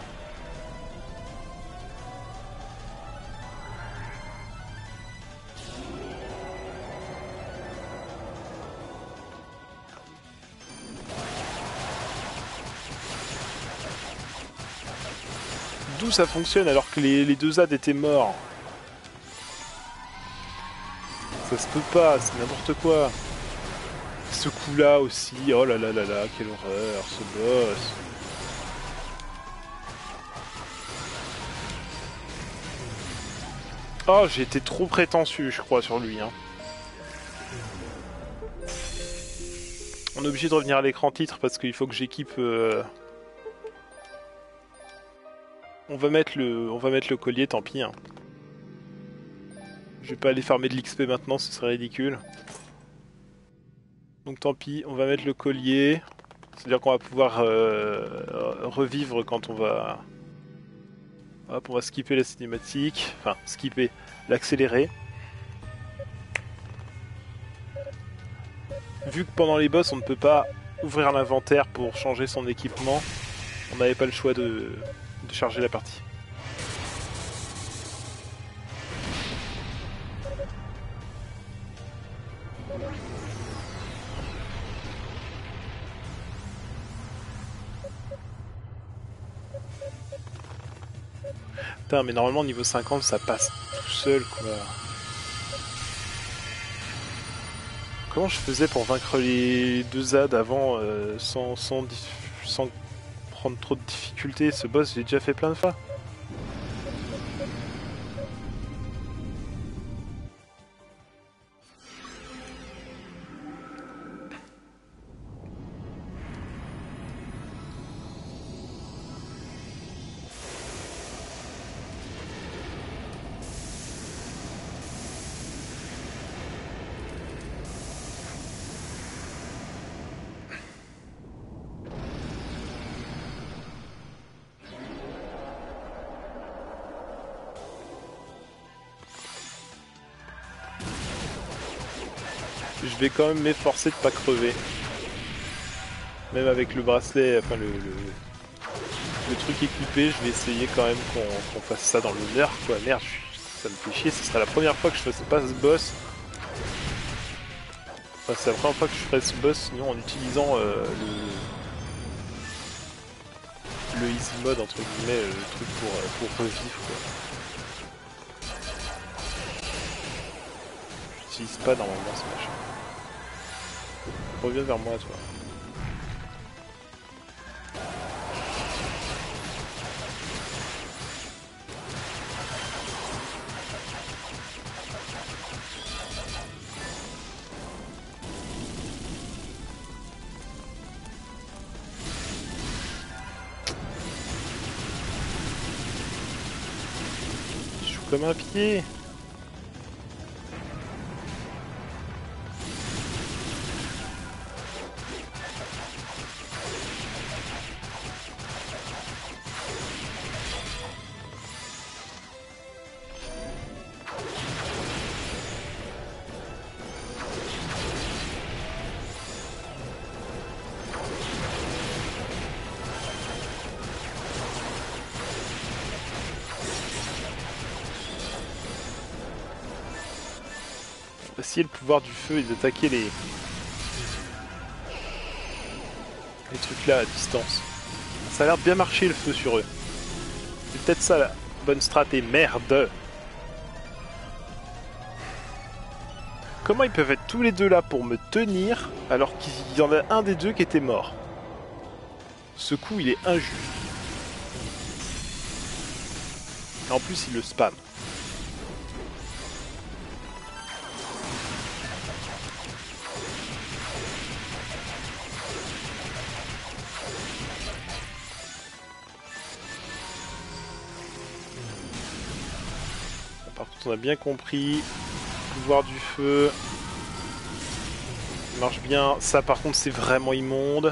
D'où ça fonctionne alors que les, les deux Z A D étaient morts? Ça se peut pas, c'est n'importe quoi. Ce coup là aussi, oh là là là là, quelle horreur, ce boss. Oh, j'ai été trop prétentieux, je crois, sur lui. Hein. On est obligé de revenir à l'écran titre parce qu'il faut que j'équipe... Euh... On va mettre le, on va mettre le collier, tant pis. Hein. Je vais pas aller farmer de l'X P maintenant, ce serait ridicule. Donc tant pis, on va mettre le collier. C'est-à-dire qu'on va pouvoir euh, revivre quand on va... Hop, on va skipper la cinématique. Enfin, skipper, l'accélérer. Vu que pendant les boss, on ne peut pas ouvrir l'inventaire pour changer son équipement, on n'avait pas le choix de, de charger la partie. Putain, mais normalement niveau cinquante ça passe tout seul quoi. Comment je faisais pour vaincre les deux Z A D avant euh, sans, sans, sans prendre trop de difficultés? Ce boss j'ai déjà fait plein de fois. Je vais quand même m'efforcer de pas crever. Même avec le bracelet, enfin le, le, le truc équipé, je vais essayer quand même qu'on qu'on fasse ça dans l'honneur quoi. Merde, je, ça me fait chier, ce sera la première fois que je fasse pas ce boss. Enfin, c'est la première fois que je ferai ce boss, sinon en utilisant euh, le, le easy mode entre guillemets, le truc pour, pour revivre quoi. J'utilise pas normalement ce machin. Reviens vers moi toi. Je joue comme un pied. Essayer le pouvoir du feu et d'attaquer les... les trucs là à distance. Ça a l'air de bien marcher le feu sur eux. C'est peut-être ça la bonne strat et merde. Comment ils peuvent être tous les deux là pour me tenir alors qu'il y en a un des deux qui était mort? Ce coup il est injuste. Et en plus il le spam. Par contre on a bien compris, pouvoir du feu, ça marche bien, ça par contre c'est vraiment immonde.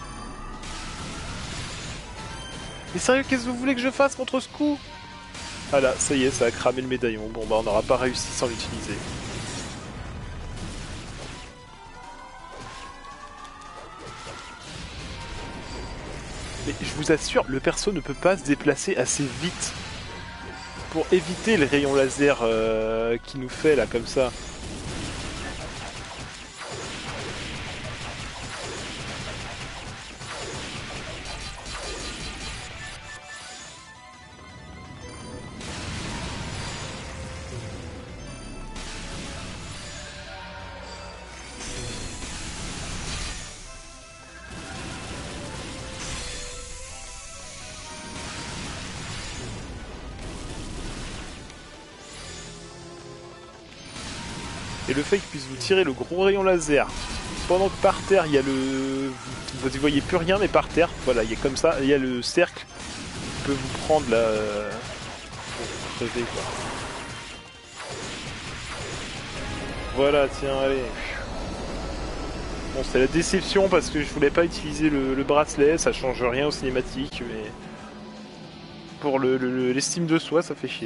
Mais sérieux, qu'est-ce que vous voulez que je fasse contre ce coup? Ah là, ça y est, ça a cramé le médaillon. Bon bah on n'aura pas réussi sans l'utiliser. Mais je vous assure, le perso ne peut pas se déplacer assez vite pour éviter les rayons laser euh, qui nous fait là comme ça. Et le fait qu'il puisse vous tirer le gros rayon laser pendant que par terre il y a le... Vous ne voyez plus rien mais par terre, voilà, il y a comme ça, il y a le cercle qui peut vous prendre là... Pour crever quoi. Voilà, tiens, allez. Bon, c'est la déception parce que je voulais pas utiliser le, le bracelet, ça change rien aux cinématiques, mais... Pour l'estime le, le, l'estime de soi, ça fait chier.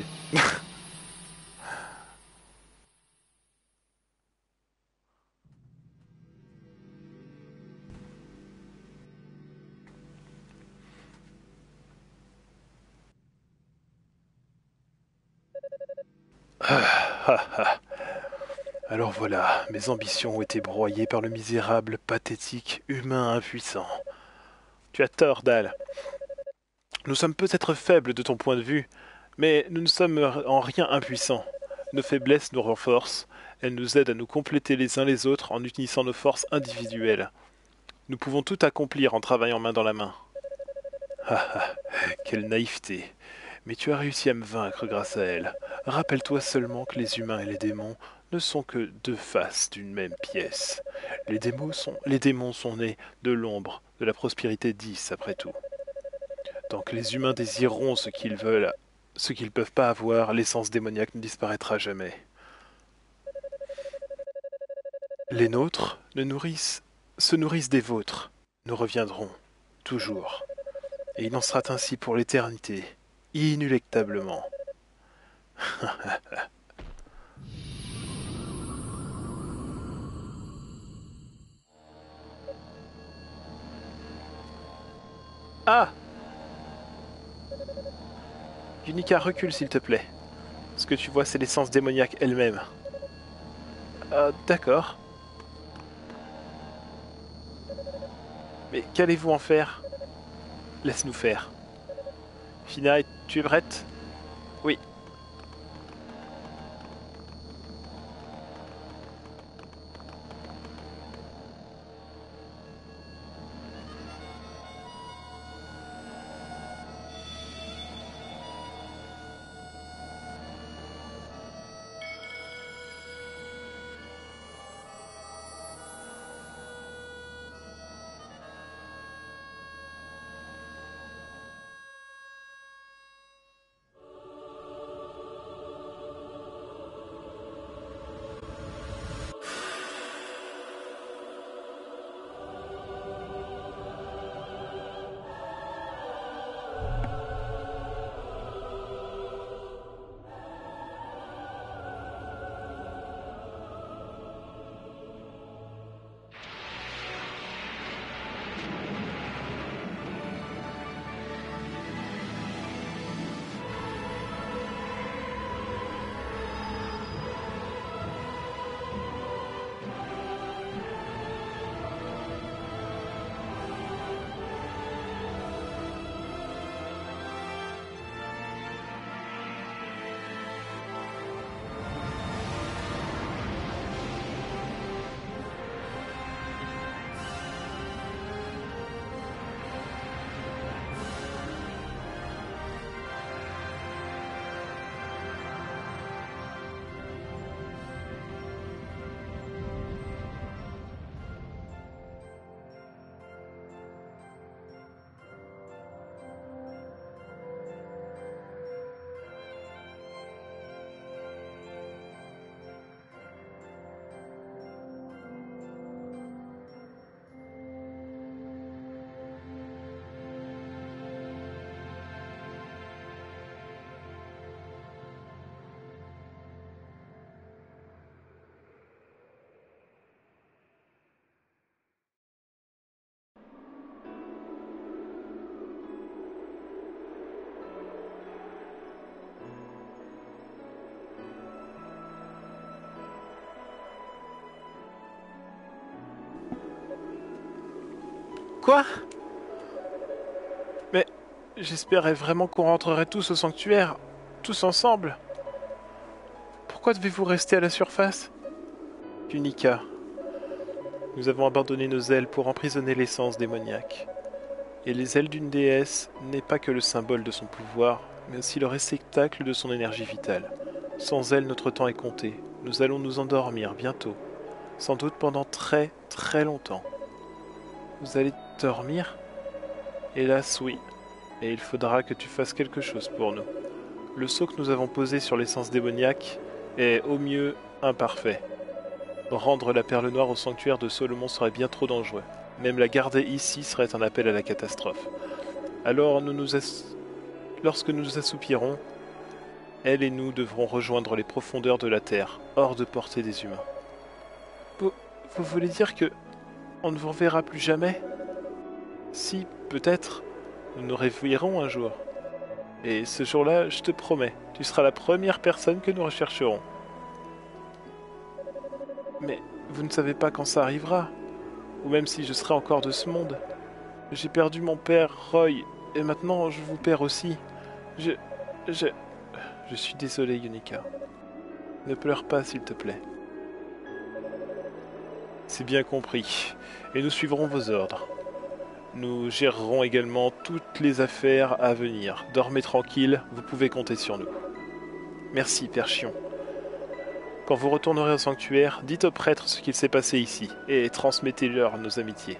Alors voilà, mes ambitions ont été broyées par le misérable, pathétique, humain impuissant. Tu as tort, Dal. Nous sommes peut-être faibles de ton point de vue, mais nous ne sommes en rien impuissants. Nos faiblesses nous renforcent, elles nous aident à nous compléter les uns les autres en unissant nos forces individuelles. Nous pouvons tout accomplir en travaillant main dans la main. Ah ah, quelle naïveté. Mais tu as réussi à me vaincre grâce à elle. Rappelle-toi seulement que les humains et les démons ne sont que deux faces d'une même pièce. Les démons sont, les démons sont nés de l'ombre, de la prospérité dix après tout. Tant que les humains désireront ce qu'ils veulent, ce qu'ils ne peuvent pas avoir, l'essence démoniaque ne disparaîtra jamais. Les nôtres ne nourrissent, se nourrissent des vôtres. Nous reviendrons, toujours. Et il en sera ainsi pour l'éternité, inéluctablement. Ah! Unica, recule s'il te plaît. Ce que tu vois, c'est l'essence démoniaque elle-même. Euh, d'accord. Mais qu'allez-vous en faire? Laisse-nous faire. Fina, tu es prête? Oui. Quoi? Mais j'espérais vraiment qu'on rentrerait tous au sanctuaire, tous ensemble. Pourquoi devez-vous rester à la surface? Unica, nous avons abandonné nos ailes pour emprisonner l'essence démoniaque. Et les ailes d'une déesse n'est pas que le symbole de son pouvoir, mais aussi le réceptacle de son énergie vitale. Sans elles, notre temps est compté. Nous allons nous endormir bientôt. Sans doute pendant très très longtemps. Vous allez dormir? Hélas, oui. Et il faudra que tu fasses quelque chose pour nous. Le sceau que nous avons posé sur l'essence démoniaque est au mieux imparfait. Rendre la perle noire au sanctuaire de Solomon serait bien trop dangereux. Même la garder ici serait un appel à la catastrophe. Alors, nous nous ass... lorsque nous nous assoupirons, elle et nous devrons rejoindre les profondeurs de la terre, hors de portée des humains. Vous, vous voulez dire que on ne vous reverra plus jamais? Si, peut-être, nous nous réveillerons un jour. Et ce jour-là, je te promets, tu seras la première personne que nous rechercherons. Mais vous ne savez pas quand ça arrivera, ou même si je serai encore de ce monde. J'ai perdu mon père, Roy, et maintenant je vous perds aussi. Je... je... Je suis désolé, Unica. Ne pleure pas, s'il te plaît. C'est bien compris, et nous suivrons vos ordres. Nous gérerons également toutes les affaires à venir. Dormez tranquille, vous pouvez compter sur nous. Merci, Père Chion. Quand vous retournerez au sanctuaire, dites aux prêtres ce qu'il s'est passé ici, et transmettez-leur nos amitiés.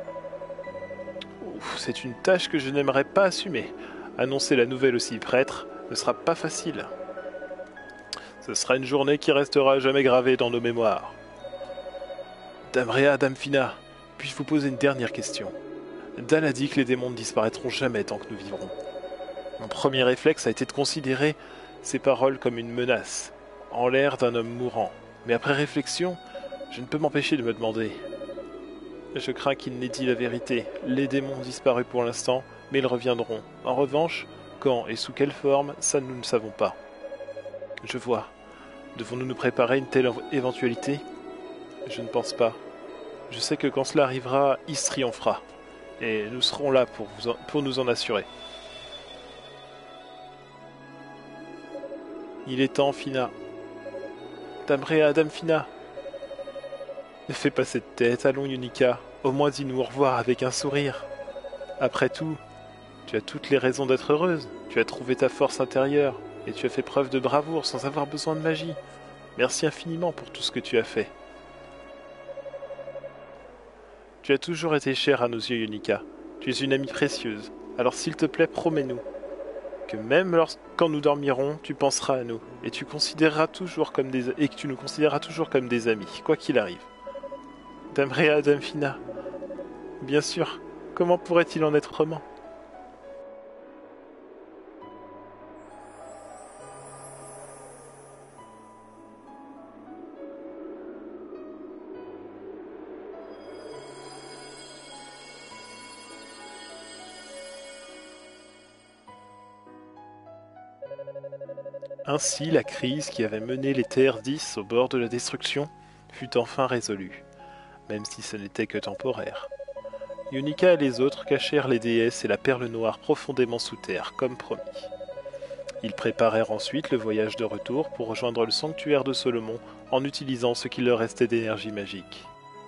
C'est une tâche que je n'aimerais pas assumer. Annoncer la nouvelle aussi prêtre ne sera pas facile. Ce sera une journée qui restera jamais gravée dans nos mémoires. Dame Réa, Dame Fina, puis-je vous poser une dernière question? Dal a dit que les démons ne disparaîtront jamais tant que nous vivrons. Mon premier réflexe a été de considérer ces paroles comme une menace, en l'air d'un homme mourant. Mais après réflexion, je ne peux m'empêcher de me demander. Je crains qu'il n'ait dit la vérité. Les démons ont disparu pour l'instant, mais ils reviendront. En revanche, quand et sous quelle forme, ça nous ne savons pas. Je vois. Devons-nous nous préparer à une telle éventualité? Je ne pense pas. Je sais que quand cela arrivera, Is triomphera. Et nous serons là pour, vous en, pour nous en assurer. Il est temps, Fina. Dame Réa, Dame Fina. Ne fais pas cette tête, allons, Unica. Au moins dis-nous au revoir avec un sourire. Après tout, tu as toutes les raisons d'être heureuse. Tu as trouvé ta force intérieure. Et tu as fait preuve de bravoure sans avoir besoin de magie. Merci infiniment pour tout ce que tu as fait. Tu as toujours été chère à nos yeux, Unica. Tu es une amie précieuse. Alors s'il te plaît, promets-nous que même lorsque, quand nous dormirons, tu penseras à nous et tu considéreras toujours comme des et que tu nous considéreras toujours comme des amis, quoi qu'il arrive. Dame Réa, Dame Fina. Bien sûr. Comment pourrait-il en être autrement? Ainsi, la crise qui avait mené les Terres dix au bord de la destruction fut enfin résolue, même si ce n'était que temporaire. Unica et les autres cachèrent les déesses et la perle noire profondément sous terre, comme promis. Ils préparèrent ensuite le voyage de retour pour rejoindre le sanctuaire de Solomon en utilisant ce qu'il leur restait d'énergie magique.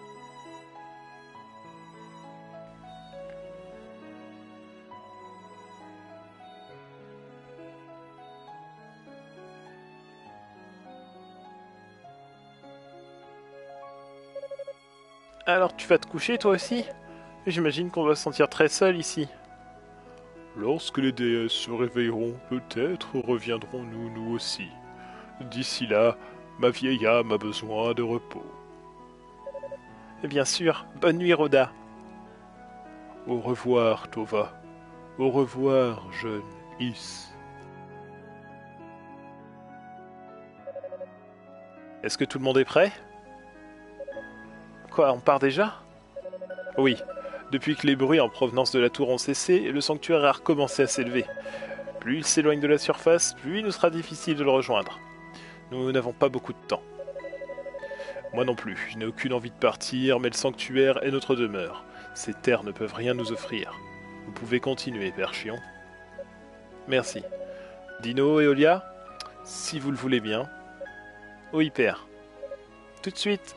Alors tu vas te coucher toi aussi? J'imagine qu'on va se sentir très seul ici. Lorsque les déesses se réveilleront, peut-être reviendrons-nous nous aussi. D'ici là, ma vieille âme a besoin de repos. Et bien sûr, bonne nuit Rhoda. Au revoir Tova. Au revoir jeune Is. Est-ce que tout le monde est prêt? Quoi, on part déjà? Oui. Depuis que les bruits en provenance de la tour ont cessé, le sanctuaire a recommencé à s'élever. Plus il s'éloigne de la surface, plus il nous sera difficile de le rejoindre. Nous n'avons pas beaucoup de temps. Moi non plus, je n'ai aucune envie de partir, mais le sanctuaire est notre demeure. Ces terres ne peuvent rien nous offrir. Vous pouvez continuer, Père Chion. Merci. Dino et Olia, si vous le voulez bien. Oui, Père. Tout de suite.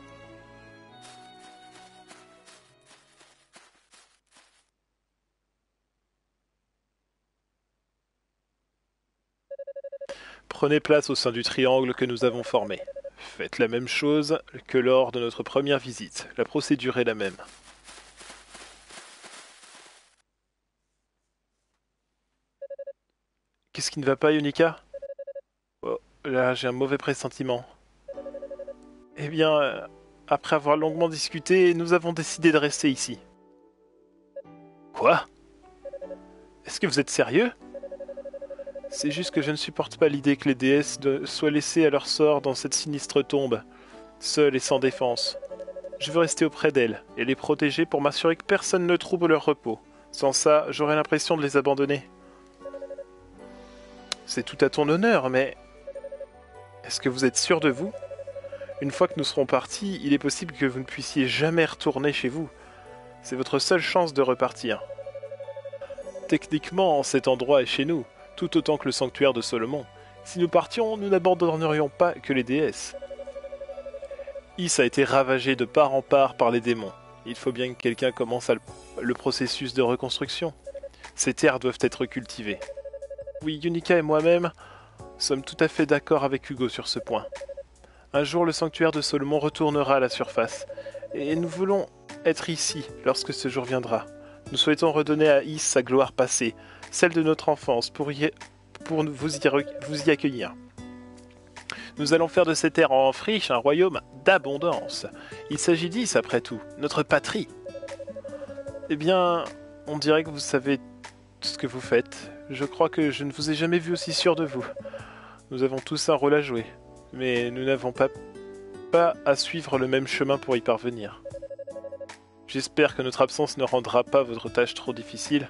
Prenez place au sein du triangle que nous avons formé. Faites la même chose que lors de notre première visite. La procédure est la même. Qu'est-ce qui ne va pas, Yunika? Oh, là, j'ai un mauvais pressentiment. Eh bien, euh, après avoir longuement discuté, nous avons décidé de rester ici. Quoi? Est-ce que vous êtes sérieux? C'est juste que je ne supporte pas l'idée que les déesses de... soient laissées à leur sort dans cette sinistre tombe, seules et sans défense. Je veux rester auprès d'elles et les protéger pour m'assurer que personne ne trouble leur repos. Sans ça, j'aurais l'impression de les abandonner. C'est tout à ton honneur, mais... Est-ce que vous êtes sûr de vous? Une fois que nous serons partis, il est possible que vous ne puissiez jamais retourner chez vous. C'est votre seule chance de repartir. Techniquement, cet endroit est chez nous, tout autant que le sanctuaire de Solomon. Si nous partions, nous n'abandonnerions pas que les déesses. Is a été ravagé de part en part par les démons. Il faut bien que quelqu'un commence à le... le processus de reconstruction. Ces terres doivent être cultivées. Oui, Yunika et moi-même sommes tout à fait d'accord avec Hugo sur ce point. Un jour, le sanctuaire de Solomon retournera à la surface, et nous voulons être ici lorsque ce jour viendra. Nous souhaitons redonner à Is sa gloire passée, celle de notre enfance, pour, y... pour vous, y re... vous y accueillir. Nous allons faire de ces terres en friche un royaume d'abondance. Il s'agit d'Is, après tout, notre patrie. Eh bien, on dirait que vous savez ce que vous faites. Je crois que je ne vous ai jamais vu aussi sûr de vous. Nous avons tous un rôle à jouer, mais nous n'avons pas, pas à suivre le même chemin pour y parvenir. J'espère que notre absence ne rendra pas votre tâche trop difficile.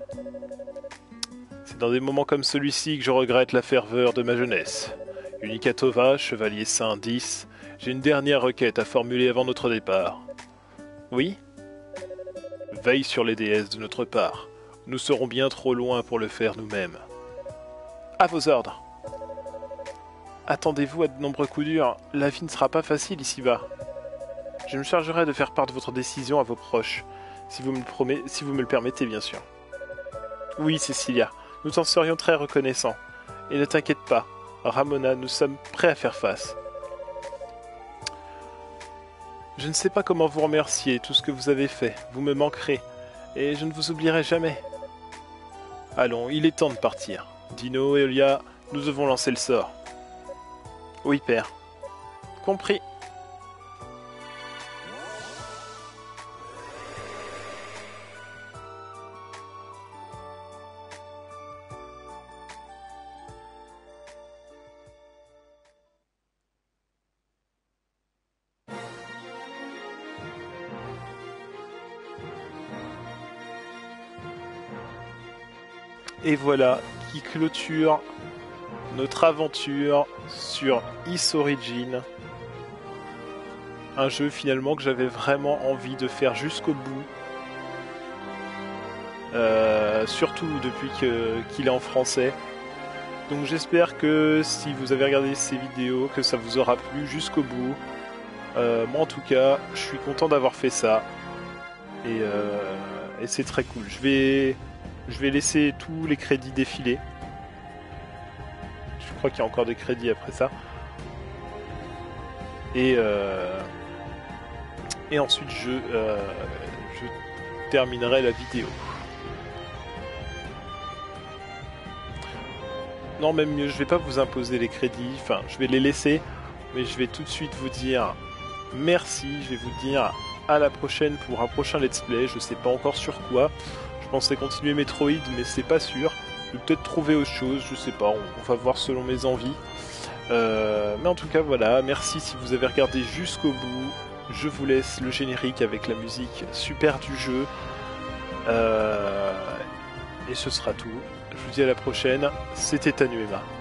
C'est dans des moments comme celui-ci que je regrette la ferveur de ma jeunesse. Yunika Tova, chevalier saint dix, j'ai une dernière requête à formuler avant notre départ. Oui? Veille sur les déesses de notre part. Nous serons bien trop loin pour le faire nous-mêmes. À vos ordres. Attendez-vous à de nombreux coups durs. La vie ne sera pas facile ici-bas. Je me chargerai de faire part de votre décision à vos proches, si vous me le, promet... si vous me le permettez, bien sûr. Oui, Cecilia, nous t'en serions très reconnaissants. Et ne t'inquiète pas, Ramona, nous sommes prêts à faire face. Je ne sais pas comment vous remercier, tout ce que vous avez fait. Vous me manquerez, et je ne vous oublierai jamais. Allons, il est temps de partir. Dino et Olia, nous devons lancer le sort. Oui, père. Compris. Et voilà qui clôture notre aventure sur Is Origin. Un jeu finalement que j'avais vraiment envie de faire jusqu'au bout. Euh, surtout depuis que, qu'il est en français. Donc j'espère que si vous avez regardé ces vidéos, que ça vous aura plu jusqu'au bout. Euh, moi en tout cas, je suis content d'avoir fait ça. Et, euh, et c'est très cool. Je vais... Je vais laisser tous les crédits défiler. Je crois qu'il y a encore des crédits après ça. Et, euh, et ensuite, je, euh, je terminerai la vidéo. Non, même mieux, je vais pas vous imposer les crédits. Enfin, je vais les laisser. Mais je vais tout de suite vous dire merci. Je vais vous dire à la prochaine pour un prochain let's play. Je sais pas encore sur quoi. Je pensais continuer Metroid, mais c'est pas sûr. Je vais peut-être trouver autre chose, je sais pas, on, on va voir selon mes envies. Euh, mais en tout cas, voilà, merci si vous avez regardé jusqu'au bout. Je vous laisse le générique avec la musique super du jeu. Euh, et ce sera tout. Je vous dis à la prochaine. C'était Tanuema.